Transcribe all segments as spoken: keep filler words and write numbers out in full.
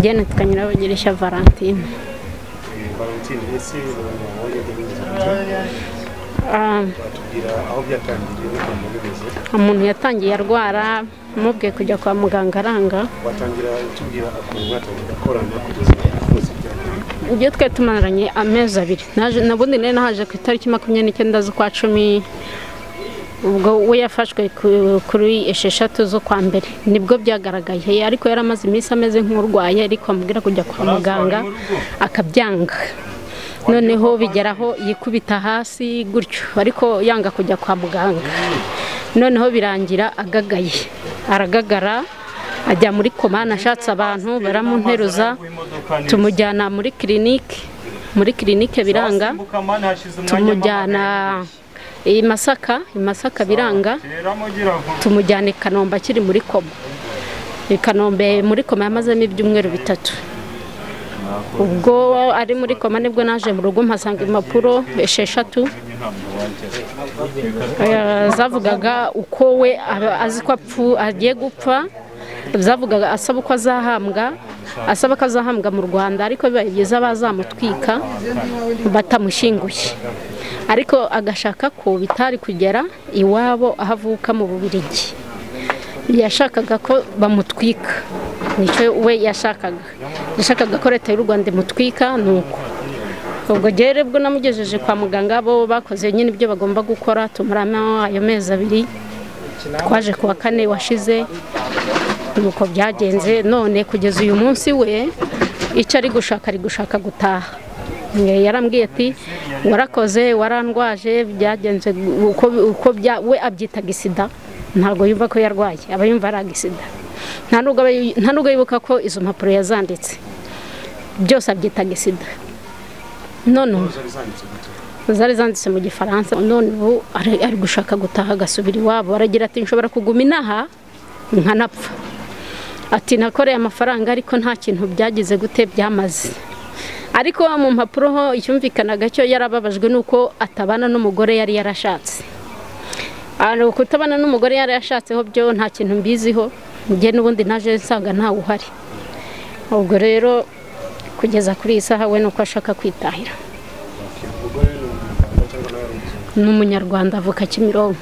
Ngene tukanyira bagirisha Valentine. Valentine ese wowe Ah, batubwira aho byatangiriye n'ukuntu bimeze. umuntu yatangiye arwara mubwe kujya kwa muganga aranga. Watangira utubwira ukuntu mwatangira gukorana kugeza rwose byagenda. Ibyo twe tumaranye amezi abiri. Naje nabundi nene nahaje ku itariki makumyabiri n'icyenda z'ukwa cumi. Ubwo we yafashwe kuri esheshatu zo kwa mbere nibwo byagaragaye, ariko yaramaze iminsi ameze nk'urwaye, ariko amubwira kujya kwa muganga akabyanga. Noneho bigeraho yikubita hasi gutyo, ariko yanga kujya kwa muganga. Noneho birangira agagaye, aragagara ajya muri koma. Nashatse abantu baramunteruza, tumujyana muri clinique muri clinique biranga, tumujyana i Masaka i Masaka biranga, tumujyana i Kanombe akiri muri koma. I Kanombe muri koma yamazemo ibyumweru bitatu. Ubwo ari muri koma nibwo naje mu rugo mpasanga impapuro esheshatu zavugaga uko we azi ko apfu agiye gupfa, zavugaga asaba uko azahambwa, asaba ko azahambwa mu Rwanda, ariko bibaye byiza bazamutwika batamushinguye, ariko agashaka ko bitari kugera iwabo ahavuka mu Bubiligi. Yashakaga ko bamutwika, nicyo we yashakaga yashakaga ko leta y'u Rwanda imutwika. Nuko ubwo gere bwo namugejeje kwa muganga, bo bakoze nyine ibyo bagomba gukora, tumurama ayo mezi abiri. Twaje kuwa kane washize, nuko byagenze. None kugeza uyu munsi we icyo ari gushaka ari gushaka gutaha. Yarambwiye ati warakoze warandwaje, byagenze uko uko we abyitaga sida, ntabwo yumva ko yarwaye, aba yumva ari agisida. Nta nubwo nta nubwo yibuka ko izo mpapuro yazanditse, byose abyitaga sida. None zari zanditse mu Gifaransa. None ubu ari gushaka gutaha agasubira iwabo. Aragira ati nshobora kuguma inaha nkanapfa. Ati nakoreye amafaranga ariko nta kintu byagize gute byamaze. Ariko mu mpapuro ho icyumvikanaga cyo yarababajwe nuko atabana n'umugore yari yarashatse. Ano kutabana n'umugore yari yashatseho byo nta kintu mbiziho, nge n'ubundi naje nsanga nta uhari. Ubwo rero kugeza kuri isaha we nuko ashaka kwitahira. N'umunyarwanda avuka Kimironko.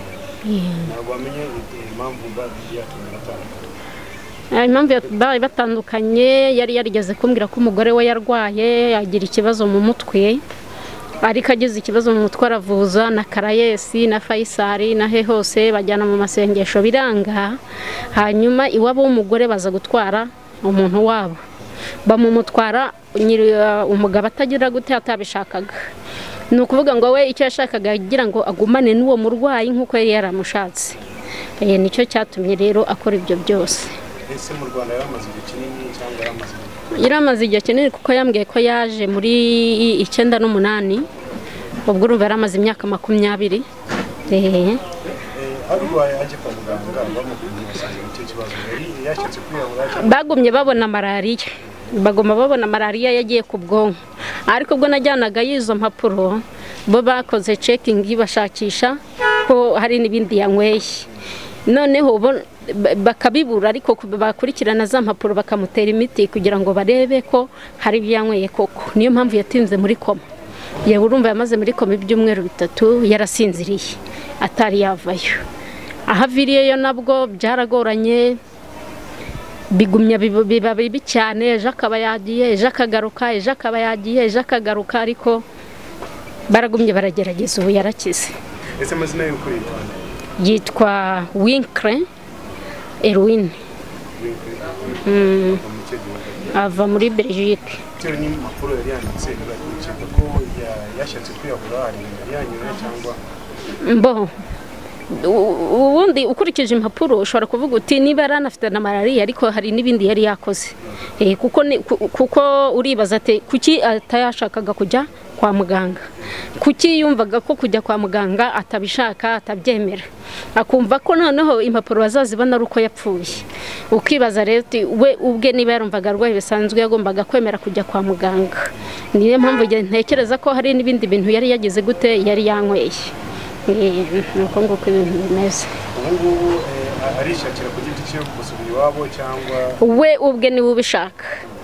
Impamvu bari batandukanye, yari yarigeze kumbwira ko umugore we yarwaye agira ikibazo mu mutwe, ariko agize ikibazo mu mutwe aravuza na Karayesi na Faisal na he hose bajyana mu masengesho biranga. Hanyuma iwabo w'umugore baza gutwara umuntu wabo, bamumutwara umugabo atagira gute atabishakaga. Ni ukuvuga ngo we icyo yashakaga agira ngo agumane n'uwo murwayi nk'uko yari yaramushatse. Eh nicyo cyatumye rero akora ibyo byose. Ese mu Rwanda yaramaze igihe kinini cyangwa yaramaze yaramaze igihe kinini kuko yambwiye ko yaje muri icyenda n'umunani. Ubwo urumva yaramaze imyaka makumyabiri. Eh arwaye aje kwa muganga bamukubwiye basanga icyo kibazo yari yashatse kwiyahura. Bagumye babona malaria, bagoma babona malaria yagiye ku bwonko, ariko ubwo najyanaga yizo mpapuro bo bakoze checking bashakisha ko hari n'ibindi yanyweye. Noneho bakabibura, ariko bakurikirana za mpapuro bakamutera imiti kugira ngo barebe ko hari byanyweye koko. Niyo mpamvu yatinze muri koma. Ye urumva yamaze muri koma ibyumweru bitatu yarasinziriye atari yavayo. Ahaviriyeyo nabwo byaragoranye, bigumya biba bibi cyane. Ejo akaba yagiye, ejo akagaruka, ejo akaba yagiye, ejo akagaruka, ariko baragumye baragerageza. Ubu yarakize. Ese amazina yo kuri yitwa Winkre Erwin. Mm. Ava muri Belgique. Cyo ni makuru yari yanditse bakeka ko yashatse kwiyahura ari yanyura cyangwa mbo. Ubundi ukurikije impapuro ushobora kuvuga uti niba aranafite na malaria, ariko hari n'ibindi yari yakoze. Eh kuko kuko uribaza ate kuki atayashakaga kujya kwa muganga, kuki yumvaga ko kujya kwa muganga atabishaka atabyemera, akumva ko noneho impapuro bazazibona ruko yapfuye. Ukibaza rero we ubwe niba yarumvaga arwaye bisanzwe yagombaga kwemera kujya kwa muganga. Niyo mpamvu ntekereza ko hari n'ibindi bintu yari yagize gute yari yanyweye. Nuko nguko ibintu bimeze. Ubu arishakira ku giti cyo gusubira iwabo cyangwa we ubwe niwe ubishaka.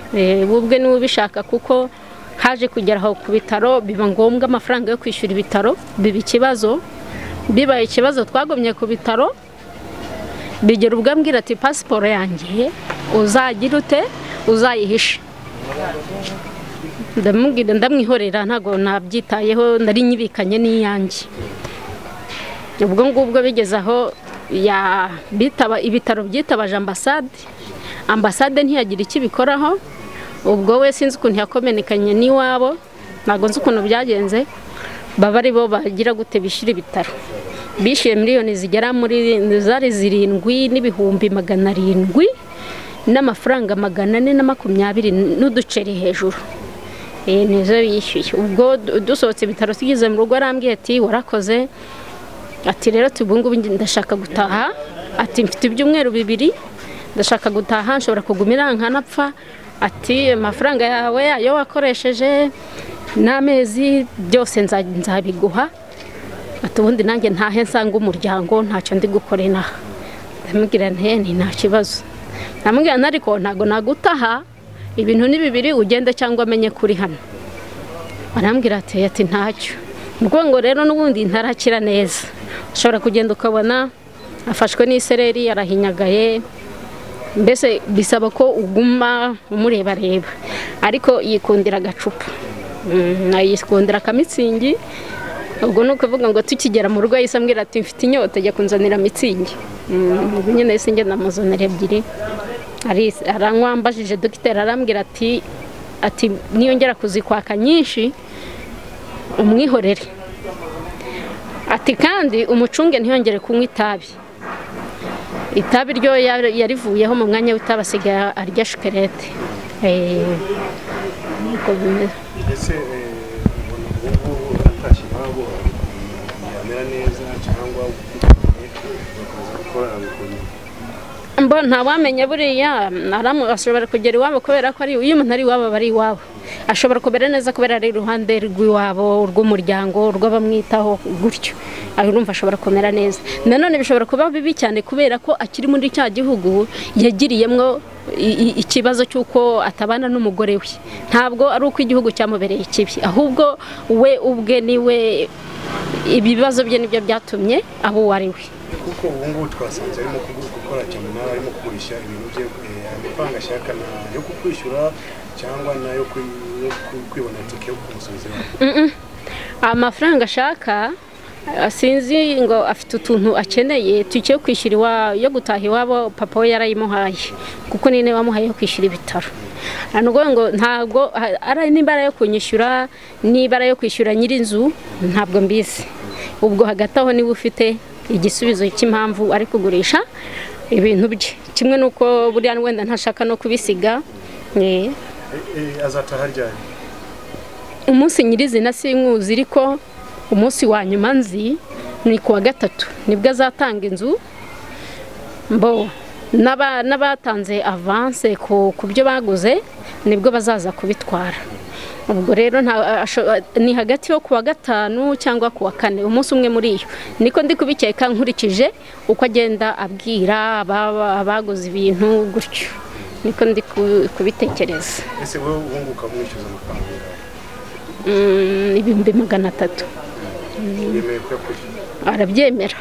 ubwe niwe ubishaka kuko haje kugeraho ku bitaro biba ngombwa amafaranga yo kwishyura ibitaro biba ikibazo bibaye ikibazo twagomye ku bitaro bigera ubwo ambwira ati pasiporo yanjye uzagira ute uzayihishe ndamubwira ndamwihorera ntago nabyitayeho nari nyibikanye n'iyanjye ubwo ngubwo bigeze aho ya bitaba ibitaro byitabaje ambasade ambasade ntiyagira icyo bikoraho ubwo we sinzi ukuntu yakomenekanye n'iwabo ntago nzi ukuntu byagenze baba ari bo bagira gute bishyura ibitaro bishyuye miliyoni zigera muri zari zirindwi n'ibihumbi magana arindwi n'amafaranga magana ane na makumyabiri n'uduceri hejuru nizo yishyuye ubwo dusohotse ibitaro tugeze mu rugo arambwiye ati warakoze ati rero tubungubu ndashaka gutaha ati mfite ibyumweru bibiri ndashaka gutaha nshobora kugumira nkanapfa ati amafaranga yawe ayo wakoresheje n'amezi byose nzabiguha ati ubundi nanjye ntahe nsanga umuryango ntacyo ndi gukora inaha ndamubwira nti nta kibazo ndamubwira ariko ntago nagutaha ibintu ni bibiri ugende cyangwa amenye kuri hano arambwira ati ati ntacyo ngo rero n'ubundi ntarakira neza ushobora kugenda ukabona afashwe n'isereri yarahinyagaye mbese bisaba ko uguma umureba reba ariko yikundira agacupa yikundira akamitsingi ubwo nuko vuga ngo tukigera mu rugo yise ambwira ati mfite inyota ajya kunzanira mitsingi nyine yise ngenda namuzanira ebyiri ari aranyambajije dogiteri arambwira ati ati niyongera kuzikwaka nyinshi umwihorere ati kandi umucunge ntiyongere kunywa itabi itabi ryo yarivuyeho mu mwanya w'itabi asigaye arya shikarete ese ubu atashye iwabo yamera neza cyangwa mbo ntawamenya buriya ashobora kugera iwabo kubera ko ari iyo umuntu ari iwabo bari iwabo ashobora kubera neza kubera ari iruhande rw'iwabo rw'umuryango rw'abamwitaho gutyo urumva ashobora kumera neza nanone bishobora kuba bibi cyane kubera ko akiri muri cya gihugu yagiriyemo ikibazo cy'uko atabana n'umugore we ntabwo ari uko igihugu cyamubereye ikibi ahubwo we ubwe niwe ibibazo bye nibyo byatumye abo uwo ari we kuko ubu ngubu twasanze arimo gukora cyane nawe arimo kugurisha ibintu bye amafaranga ashaka yo kukwishyura cyangwa nayo kwibona tike yo kumusubiza amafaranga ashaka sinzi ngo afite utuntu akeneye tugiye kwishyura yo gutaha iwabo papa we yarayimuhaye kuko nine wamuhaye yo kwishyura ibitaro nubwo ngo ntabwo ari n'imbara yo kunyishyura n'ibara yo kwishyura nyir'inzu ntabwo mbizi ubwo hagati aho niba ufite igisubizo cy'impamvu ari kugurisha ibintu bye kimwe nuko buriya wenda ntashaka no kubisiga azataha ryari umunsi nyirizina sinkuzi ariko umunsi wa nyuma nzi ni kuwa gatatu nibwo azatanga inzu mbo n'abatanze avance ku byo baguze nibwo bazaza kubitwara ubwo rero ni hagati yo kuwa gatanu cyangwa kuwa kane umunsi umwe muri iyo niko ndi kubikeka nkurikije uko agenda abwira abaguze ibintu gutyo niko ndi kubitekereza ese wowe wunguka mwishyuza amafaranga ibihumbi magana atatu arabyemera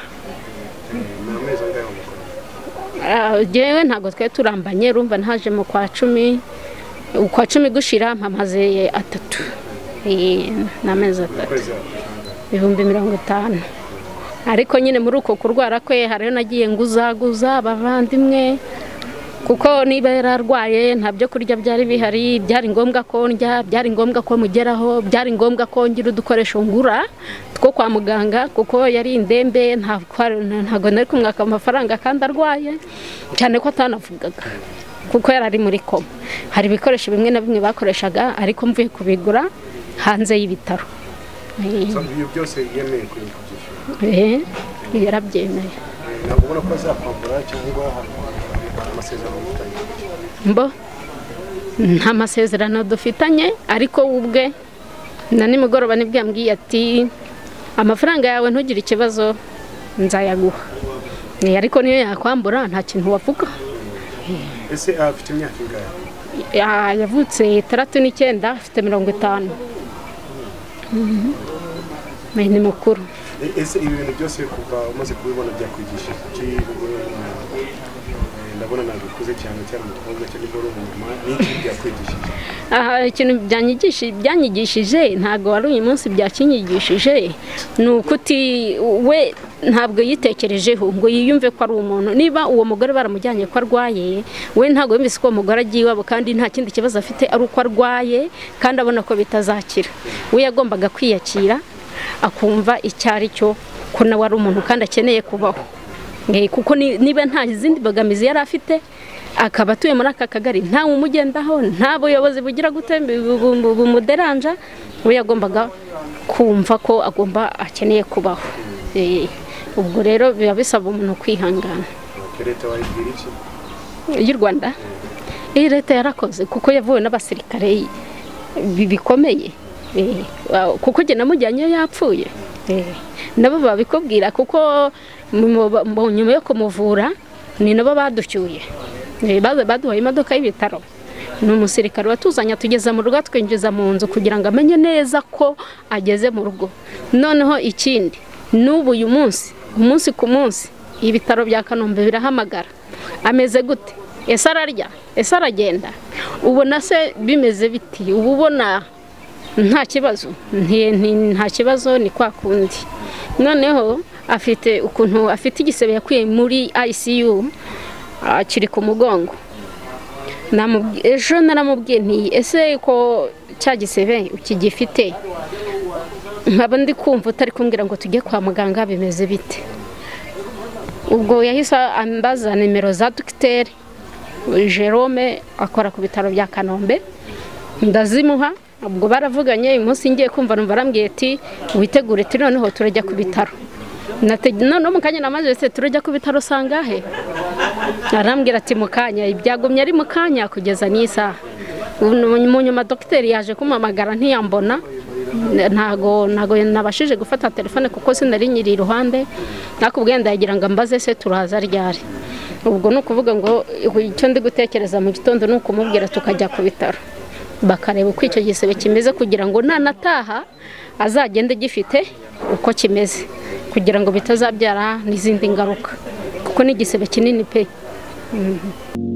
jewe ntabwo twe turambanye urumva ntaje mu kwa cumi ukwa cumi gushira mpamaze atatu n'amezi atatu ibihumbi mirongo itanu ariko nyine muri uko kurwara kwe hariyo nagiye nguzaguza abavandimwe kuko niba yararwaye nta byo kurya byari bihari byari ngombwa ko ndya byari ngombwa ko mugeraho byari ngombwa ko ngira udukoresho ngura two kwa muganga kuko yari indembe ntabwo nari kumwaka amafaranga kandi arwaye cyane ko atanavugaga kuko yari ari muri koma hari ibikoresho bimwe na bimwe bakoreshaga ariko mvuye kubigura hanze y'ibitaro ibyo byose yemeye kubyishyura eh yarabyemeye ntabwo ubona ko azakwambura cyangwa mbo nta masezerano dufitanye ariko ubwe na nimugoroba nibwo yambwiye ati amafaranga yawe ntugire ikibazo nzayaguha ariko niyo yakwambura nta kintu wavuga ese afite imyaka ingahe yavutse itandatu n'icyenda afite mirongo itanu. Ni mukuru. Ese ibi bintu byose kuva umaze kubibona byakwigishije iki? Ndabona nabikuze cyane cyane mu twumva cyo nibwo rumuma n'iki byakwigishije? Aha ikintu byanyigishije byanyigishije ntago wari uyu munsi byakinyigishije nukuti we ntabwo yitekerejeho ngo yiyumve ko ari umuntu. Niba uwo mugore baramujyanye ko arwaye, we ntago yumvise ko umugore agiye iwabo kandi nta kindi kibazo afite ari uko arwaye kandi abona ko bitazakira. We yagombaga kwiyakira akumva icyari cyo ko nawe ari umuntu kandi akeneye kubaho. Kuko niba nta izindi bagamizi yari afite akaba atuye muri aka kagari nta umugendaho nta buyobozi bugira gutemba bumuderanja, we yagombaga kumva ko agomba akeneye kubaho. Ubwo rero biba bisaba umuntu kwihangana. Leta wayibwira iki y'u Rwanda? Iyi leta yarakoze kuko yavuwe n'abasirikare bikomeye, kuko jye namujyanye yapfuye, nabo babikubwira kuko nyuma yo kumuvura ni nabo baducyuye, baduhaye imodoka y'ibitaro. Ni umusirikare watuzanya tugeza mu rugo twinjiza mu nzu kugira ngo amenye neza ko ageze mu rugo. Noneho ikindi n'ubu uyu munsi umunsi ku munsi ibitaro bya Kanombe birahamagara, ameze gute, ese ararya, ese aragenda, ubona se bimeze biti, ubona nta kibazo, nta kibazo, ni kwa kundi. Noneho afite ukuntu afite igisebe yakuye muri I C U akiri ku mugongo. Ejo naramubwiye nti ese ko cya gisebe ukigifite nkaba ndi kumva utari kumbwira ngo tujye kwa muganga bimeze bite. Ubwo yahise ambaza nimero za Dr Jerome akora ku bitaro bya Kanombe, ndazimuha. Ubwo baravuganye umunsi ngiye kumva numva arambwiye ati witegure ati noneho turajya ku bitaro. None mu kanya namaze se turajya ku bitaro sangahe? Arambwira ati mu kanya, ibyagumye ari mu kanya kugeza n'isaha. Mu nyuma Dr yaje kumamagara ntiyambona, ntago ntago nabashije gufata telefone kuko sinari nyiri iruhande. Nakubwiye ndagira ngo mbaze se turaza ryari. Ubwo no kuvuga ngo icyo ndi gutekereza mu gitondo no kumubwira tukajya ku bitaro bakareba uko icyo gisebe kimeze kugira ngo nanataha azagende gifite uko kimeze kugira ngo bitazabyara n'izindi ngaruka kuko ni igisebe kinini pe.